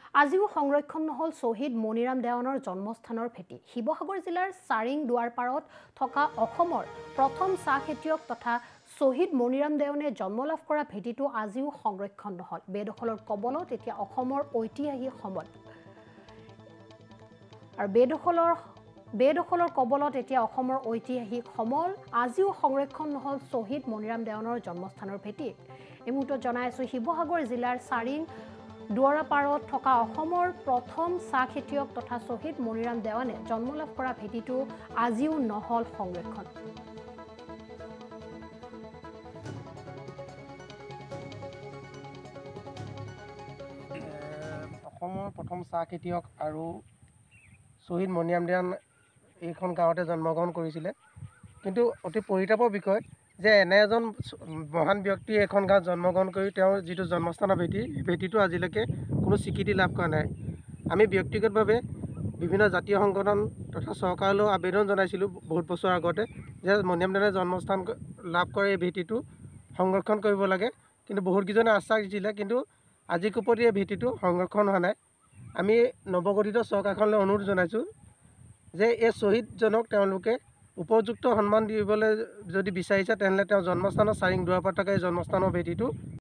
আজিও সংৰক্ষণ নহ'ল শ্বহীদ মণিৰাম দেৱানৰ জন্মস্থানৰ ভেটি। শিৱসাগৰ জিলাৰ চাৰিং দুৱাৰপাৰত থকা অসমৰ প্ৰথম চাহ খেতিয়ক তথা শ্বহীদ মণিৰাম দেৱানে জন্ম লাভ কৰা ভেটিটো আজিও সংৰক্ষণ নহ'ল। বেদখলৰ কবলত এতিয়া অসমৰ ঐতিহাসিক সমল আৰু বেদখলৰ কবলত এতিয়া অসমৰ ঐতিহাসিক সমল আজিও সংৰক্ষণ নহ'ল শ্বহীদ মণিৰাম দেৱানৰ জন্মস্থানৰ ভেটি। এই মুহূৰ্তত জনাই আছো শিৱসাগৰ জিলাৰ চাৰিং দুৱাৰপাৰত থকা অসমৰ প্ৰথম চাহ খেতিয়ক তথা শ্বহীদ মণিৰাম দেৱানে জন্ম লাভ কৰা ভেটিটো আজিও নহ'ল সংৰক্ষণ। অসমৰ প্ৰথম চাহ খেতিয়ক আৰু শ্বহীদ মণিৰাম দেৱান এইখন গাঁৱতে জন্মগ্ৰহণ কৰিছিলে। কিন্তু অতি পৰিতাপৰ বিষয় যে এনে এজন মহান ব্যক্তিয়ে এখন গাঁৱত জন্মগ্ৰহণ কৰি তেওঁৰ যিটো জন্মস্থানৰ ভেটি, এই ভেটিটো আজিলৈকে কোনো স্বীকৃতি লাভ কৰা নাই। আমি ব্যক্তিগতভাৱে বিভিন্ন জাতীয় সংগঠন তথা চৰকাৰলৈ আবেদন জনাইছিলোঁ বহুত বছৰ আগতে যে মণিৰাম দেৱানে জন্মস্থান লাভ কৰে এই ভেটিটো সংৰক্ষণ কৰিব লাগে। কিন্তু বহুতকেইজনে আশ্বাস দিছিলে, কিন্তু আজি কোপতি এই ভেটিটো সংৰক্ষণ হোৱা নাই। আমি নৱগঠিত চৰকাৰখনলৈ অনুৰোধ জনাইছোঁ যে এই শ্বহীদজনক তেওঁলোকে উপযুক্ত সন্মান দিবলৈ যদি বিচাৰিছে তেনেহ'লে তেওঁৰ জন্মস্থানৰ চাৰিং দুৱাৰপাৰত থকা এই জন্মস্থানৰ ভেটিটো